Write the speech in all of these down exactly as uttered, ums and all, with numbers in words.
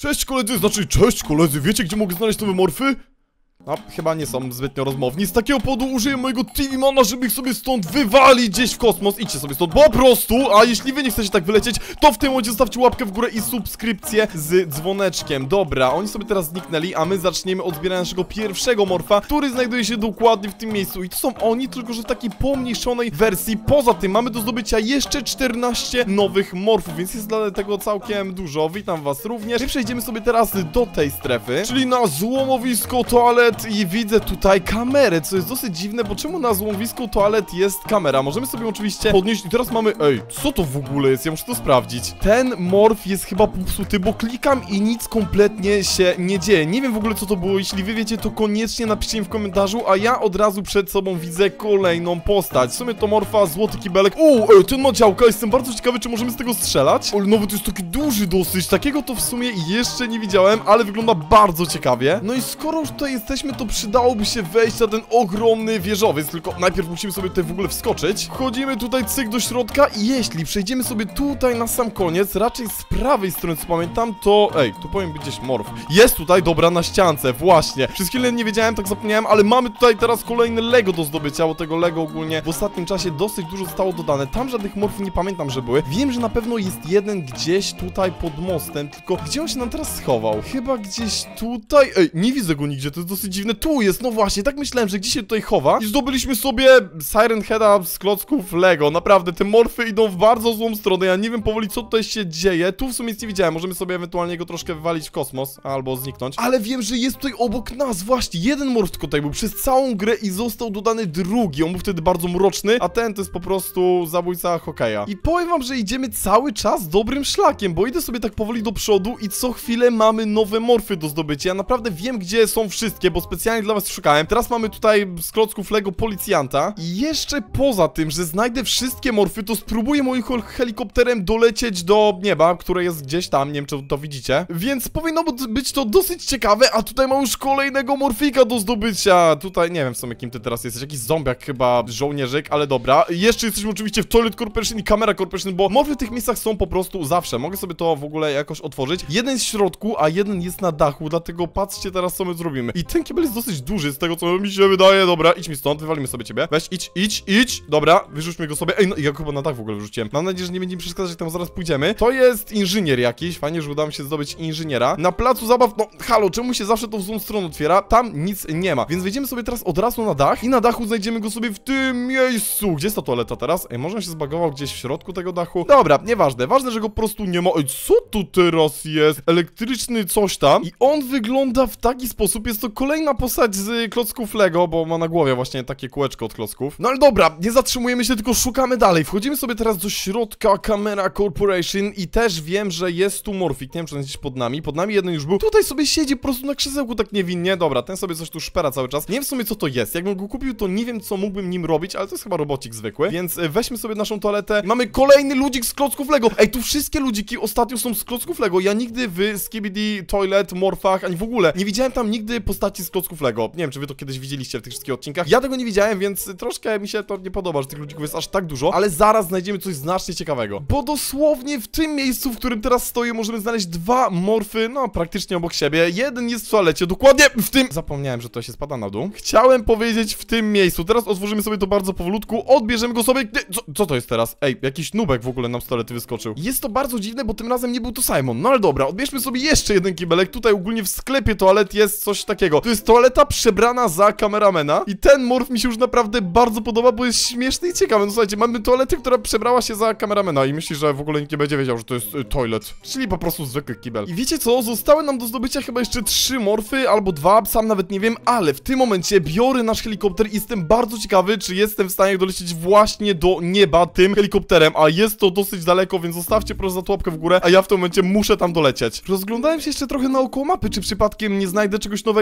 Cześć koledzy, znaczy cześć koledzy, wiecie gdzie mogę znaleźć nowe morfy? A, chyba nie są zbytnio rozmowni. Z takiego powodu użyję mojego T V Mana, żeby ich sobie stąd wywalić gdzieś w kosmos. Idźcie sobie stąd po prostu. A jeśli wy nie chcecie tak wylecieć, to w tym momencie zostawcie łapkę w górę i subskrypcję z dzwoneczkiem. Dobra, oni sobie teraz zniknęli, a my zaczniemy od zbierania naszego pierwszego morfa, który znajduje się dokładnie w tym miejscu. I to są oni, tylko że w takiej pomniejszonej wersji. Poza tym mamy do zdobycia jeszcze czternaście nowych morfów, więc jest dla tego całkiem dużo. Witam was również. I przejdziemy sobie teraz do tej strefy, czyli na złomowisko toalet. I widzę tutaj kamerę, co jest dosyć dziwne, bo czemu na złomowisku toalet jest kamera? Możemy sobie oczywiście podnieść i teraz mamy... Ej, co to w ogóle jest? Ja muszę to sprawdzić. Ten morf jest chyba popsuty, bo klikam i nic kompletnie się nie dzieje. Nie wiem w ogóle co to było, jeśli wy wiecie, to koniecznie napiszcie mi w komentarzu, a ja od razu przed sobą widzę kolejną postać. W sumie to morfa, złoty kibelek. O, ej, ten ma działka, jestem bardzo ciekawy, czy możemy z tego strzelać? Ale nawet jest taki duży dosyć, takiego to w sumie jeszcze nie widziałem, ale wygląda bardzo ciekawie. No i skoro już tutaj jesteśmy, to przydałoby się wejść na ten ogromny wieżowiec, tylko najpierw musimy sobie tutaj w ogóle wskoczyć. Wchodzimy tutaj cyk do środka i jeśli przejdziemy sobie tutaj na sam koniec, raczej z prawej strony co pamiętam, to... Ej, tu powinien być gdzieś morf. Jest tutaj, dobra, na ściance, właśnie. Przez chwilę nie wiedziałem, tak zapomniałem, ale mamy tutaj teraz kolejne Lego do zdobycia, bo tego Lego ogólnie w ostatnim czasie dosyć dużo zostało dodane. Tam żadnych morfów nie pamiętam, że były. Wiem, że na pewno jest jeden gdzieś tutaj pod mostem, tylko gdzie on się nam teraz schował? Chyba gdzieś tutaj... Ej, nie widzę go nigdzie, to jest dosyć dziwne. Tu jest, no właśnie, tak myślałem, że gdzieś się tutaj chowa. I zdobyliśmy sobie Siren Heada z klocków Lego. Naprawdę, te morfy idą w bardzo złą stronę. Ja nie wiem powoli, co tutaj się dzieje. Tu w sumie nic nie widziałem. Możemy sobie ewentualnie go troszkę wywalić w kosmos, albo zniknąć. Ale wiem, że jest tutaj obok nas, właśnie. Jeden morf tylko tutaj był przez całą grę i został dodany drugi. On był wtedy bardzo mroczny, a ten to jest po prostu zabójca hokeja. I powiem wam, że idziemy cały czas dobrym szlakiem, bo idę sobie tak powoli do przodu i co chwilę mamy nowe morfy do zdobycia. Ja naprawdę wiem, gdzie są wszystkie, bo specjalnie dla was szukałem. Teraz mamy tutaj z klocków Lego policjanta. I jeszcze poza tym, że znajdę wszystkie morfy, to spróbuję moim helikopterem dolecieć do nieba, które jest gdzieś tam, nie wiem czy to widzicie. Więc powinno być to dosyć ciekawe, a tutaj mam już kolejnego morfika do zdobycia. Tutaj nie wiem w sumie kim ty teraz jesteś, jakiś zombiak chyba, żołnierzyk, ale dobra. Jeszcze jesteśmy oczywiście w Toilet Corporation i Camera Corporation, bo morfy w tych miejscach są po prostu zawsze. Mogę sobie to w ogóle jakoś otworzyć. Jeden jest w środku, a jeden jest na dachu, dlatego patrzcie teraz co my zrobimy. I ten kibel jest dosyć duży, z tego co mi się wydaje. Dobra, idź mi stąd, wywalimy sobie ciebie. Weź, idź, idź, idź. Dobra, wyrzućmy go sobie. Ej, no ja go chyba na dach w ogóle wyrzuciłem. Mam nadzieję, że nie będzie mi przeszkadzać, jak tam zaraz pójdziemy. To jest inżynier jakiś. Fajnie, że udało mi się zdobyć inżyniera. Na placu zabaw, no halo, czemu się zawsze to w złą stronę otwiera? Tam nic nie ma. Więc wejdziemy sobie teraz od razu na dach i na dachu znajdziemy go sobie w tym miejscu. Gdzie jest ta toaleta teraz? Ej, może on się zbagował gdzieś w środku tego dachu? Dobra, nieważne. Ważne, że go po prostu nie ma. Ej, co tu teraz jest? Elektryczny coś tam. I on wygląda w taki sposób. Jest to kolejna postać z klocków Lego, bo ma na głowie właśnie takie kółeczko od klocków. No ale dobra, nie zatrzymujemy się, tylko szukamy dalej. Wchodzimy sobie teraz do środka Camera Corporation i też wiem, że jest tu morfik. Nie wiem, czy on jest gdzieś pod nami. Pod nami jeden już był. Tutaj sobie siedzi po prostu na krzesełku tak niewinnie. Dobra, ten sobie coś tu szpera cały czas. Nie wiem w sumie co to jest. Jakbym go kupił, to nie wiem co mógłbym nim robić, ale to jest chyba robocik zwykły. Więc weźmy sobie naszą toaletę. Mamy kolejny ludzik z klocków Lego. Ej, tu wszystkie ludziki ostatnio są z klocków Lego. Ja nigdy w Skibidi Toilet, morfach, ani w ogóle nie widziałem tam nigdy postaci z klocków Lego. Nie wiem, czy wy to kiedyś widzieliście w tych wszystkich odcinkach. Ja tego nie widziałem, więc troszkę mi się to nie podoba, że tych ludzików jest aż tak dużo, ale zaraz znajdziemy coś znacznie ciekawego. Bo dosłownie w tym miejscu, w którym teraz stoję, możemy znaleźć dwa morfy, no praktycznie obok siebie. Jeden jest w toalecie, dokładnie w tym... Zapomniałem, że to się spada na dół. Chciałem powiedzieć w tym miejscu. Teraz otworzymy sobie to bardzo powolutku, odbierzemy go sobie... Co, co to jest teraz? Ej, jakiś nubek w ogóle nam z toalety wyskoczył. Jest to bardzo dziwne, bo tym razem nie był to Simon. No ale dobra, odbierzmy sobie jeszcze jeden kibelek. Tutaj ogólnie w sklepie toalet jest coś takiego. To jest toaleta przebrana za kameramena i ten morf mi się już naprawdę bardzo podoba, bo jest śmieszny i ciekawy. No słuchajcie, mamy toaletę, która przebrała się za kameramena i myśli, że w ogóle nikt nie będzie wiedział, że to jest y, toilet, czyli po prostu zwykły kibel. I wiecie co? Zostały nam do zdobycia chyba jeszcze trzy morfy albo dwa, sam nawet nie wiem, ale w tym momencie biorę nasz helikopter i jestem bardzo ciekawy, czy jestem w stanie dolecieć właśnie do nieba tym helikopterem, a jest to dosyć daleko, więc zostawcie proszę za to łapkę w górę, a ja w tym momencie muszę tam dolecieć. Rozglądałem się jeszcze trochę naokoło mapy, czy przypadkiem nie znajdę czegoś nowego, ale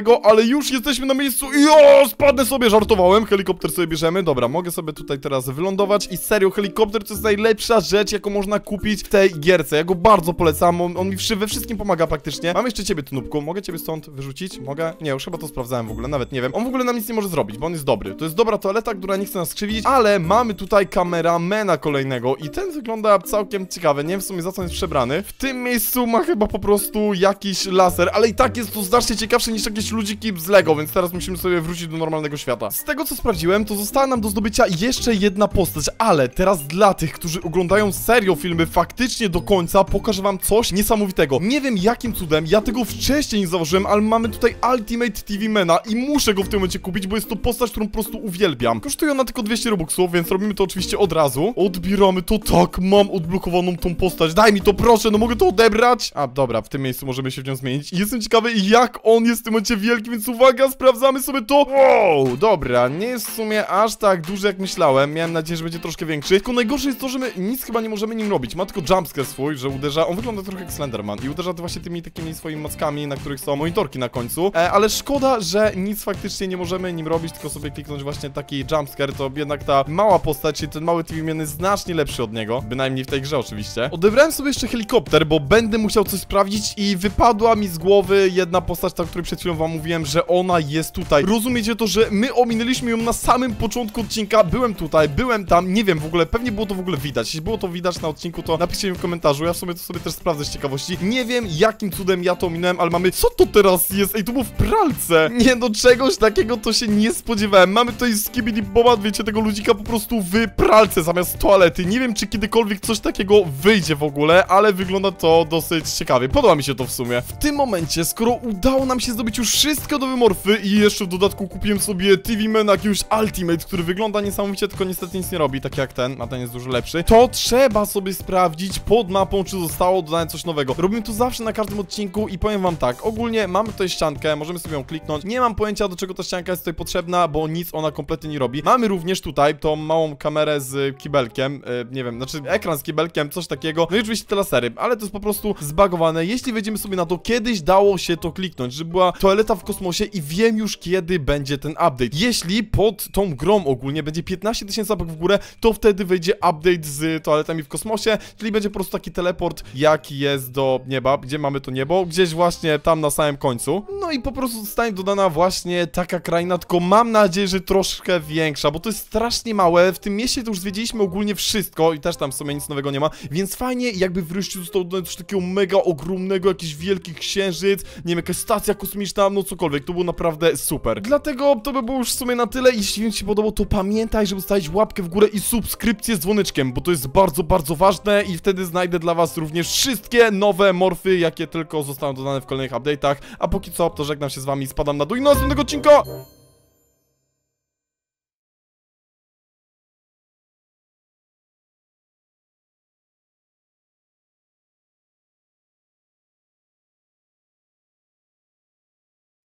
ale już jesteśmy na miejscu i o, spadnę sobie, żartowałem, helikopter sobie bierzemy, dobra, mogę sobie tutaj teraz wylądować i serio, helikopter to jest najlepsza rzecz, jaką można kupić w tej gierce, ja go bardzo polecam, on, on mi we wszystkim pomaga praktycznie. Mam jeszcze ciebie, Tunupku, mogę ciebie stąd wyrzucić? Mogę? Nie, już chyba to sprawdzałem w ogóle, nawet nie wiem, on w ogóle nam nic nie może zrobić, bo on jest dobry, to jest dobra toaleta, która nie chce nas krzywdzić, ale mamy tutaj kameramena kolejnego i ten wygląda całkiem ciekawe, nie wiem w sumie za co on jest przebrany. W tym miejscu ma chyba po prostu jakiś laser, ale i tak jest to znacznie ciekawsze niż jakieś ludziki z Lego, więc teraz musimy sobie wrócić do normalnego świata. Z tego co sprawdziłem, to została nam do zdobycia jeszcze jedna postać, ale teraz dla tych, którzy oglądają serio filmy faktycznie do końca, pokażę wam coś niesamowitego. Nie wiem jakim cudem, ja tego wcześniej nie zauważyłem, ale mamy tutaj Ultimate T V Mana i muszę go w tym momencie kupić, bo jest to postać, którą po prostu uwielbiam. Kosztuje ona tylko dwieście robuxów, więc robimy to oczywiście od razu. Odbieramy to, tak, mam odblokowaną tą postać, daj mi to proszę, no mogę to odebrać? A dobra, w tym miejscu możemy się w nią zmienić i jestem ciekawy jak on jest w tym momencie wielki, więc uwaga, sprawdzamy sobie to. Wow, dobra, nie jest w sumie aż tak duży jak myślałem, miałem nadzieję, że będzie troszkę większy, tylko najgorsze jest to, że my nic chyba nie możemy nim robić, ma tylko jumpscare swój, że uderza, on wygląda trochę jak Slenderman i uderza właśnie tymi takimi swoimi mackami, na których są monitorki na końcu, e, ale szkoda, że nic faktycznie nie możemy nim robić, tylko sobie kliknąć właśnie taki jumpscare, to jednak ta mała postać, czyli ten mały T V Man jest znacznie lepszy od niego, bynajmniej w tej grze oczywiście. Odebrałem sobie jeszcze helikopter, bo będę musiał coś sprawdzić i wypadła mi z głowy jedna postać, o której przed chwilą wam mówiłem, że ona jest tutaj. Rozumiecie to, że my ominęliśmy ją na samym początku odcinka, byłem tutaj, byłem tam, nie wiem w ogóle, pewnie było to w ogóle widać, jeśli było to widać na odcinku, to napiszcie mi w komentarzu, ja w sumie to sobie też sprawdzę z ciekawości. Nie wiem jakim cudem ja to ominąłem, ale mamy, co to teraz jest? Ej, to było w pralce. Nie no, czegoś takiego to się nie spodziewałem. Mamy tutaj Skibidi Boba, wiecie, tego ludzika po prostu w pralce zamiast toalety. Nie wiem, czy kiedykolwiek coś takiego wyjdzie w ogóle, ale wygląda to dosyć ciekawie. Podoba mi się to w sumie. W tym momencie, skoro udało nam się zdobyć już wszystkie nowe morfy i jeszcze w dodatku kupiłem sobie T V Mana jakiegoś Ultimate, który wygląda niesamowicie, tylko niestety nic nie robi, tak jak ten, a ten jest dużo lepszy, to trzeba sobie sprawdzić pod mapą, czy zostało dodane coś nowego. Robimy to zawsze na każdym odcinku i powiem wam tak, ogólnie mamy tutaj ściankę, możemy sobie ją kliknąć, nie mam pojęcia do czego ta ścianka jest tutaj potrzebna, bo nic ona kompletnie nie robi. Mamy również tutaj tą małą kamerę z kibelkiem, yy, nie wiem, znaczy ekran z kibelkiem, coś takiego, no i oczywiście te lasery, ale to jest po prostu zbagowane. Jeśli wejdziemy sobie na to, kiedyś dało się to kliknąć, że była toaleta w kosmosie i wiem już kiedy będzie ten update. Jeśli pod tą grą ogólnie będzie piętnaście tysięcy łapek w górę, to wtedy wejdzie update z toaletami w kosmosie, czyli będzie po prostu taki teleport, jaki jest do nieba, gdzie mamy to niebo, gdzieś właśnie tam na samym końcu. No i po prostu zostanie dodana właśnie taka kraina, tylko mam nadzieję, że troszkę większa, bo to jest strasznie małe. W tym mieście to już zwiedziliśmy ogólnie wszystko i też tam w sumie nic nowego nie ma, więc fajnie jakby wreszcie zostało dodane coś takiego mega ogromnego, jakiś wielki księżyc, nie wiem, jakaś stacja kosmiczna, no cokolwiek, to było naprawdę super. Dlatego to by było już w sumie na tyle. Jeśli Wam się podobało, to pamiętaj, żeby zostawić łapkę w górę i subskrypcję z dzwoneczkiem, bo to jest bardzo, bardzo ważne i wtedy znajdę dla was również wszystkie nowe morfy, jakie tylko zostaną dodane w kolejnych update'ach. A póki co, to żegnam się z wami, spadam na dół i do następnego odcinka!